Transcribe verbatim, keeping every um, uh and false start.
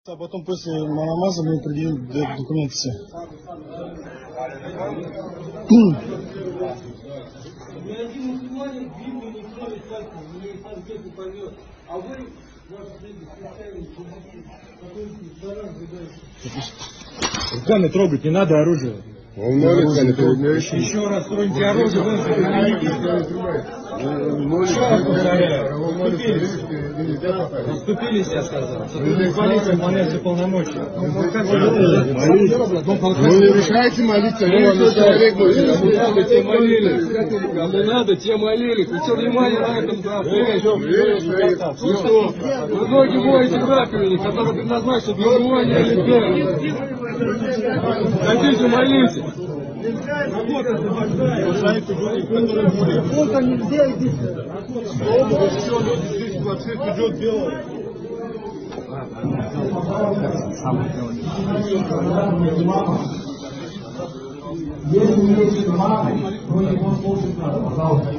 А потом после намаза мы предъявим документы все. Ни один мусульманин Библию не кроет пальцем, мне сам песню поймет. А вы, ваши дети, христиане, католики, таран выдаете. Руками трогать не надо оружие. Он молится, не трогает. Еще раз троньте оружие, вы Расступились, я сказал. Сотрудник полиции выполняет все полномочия. Вы не решаете молиться, но он человек будет. Кому надо, те молились. Кому надо, те молились. Вы что, внимание на этом обращаете? Вы что? Вы ноги моете в раковине, которая предназначена для умывания людей. Хотите, молитесь. Сколько нельзя идти? Идет дело. Если есть мама, то его слушать надо, пожалуйста.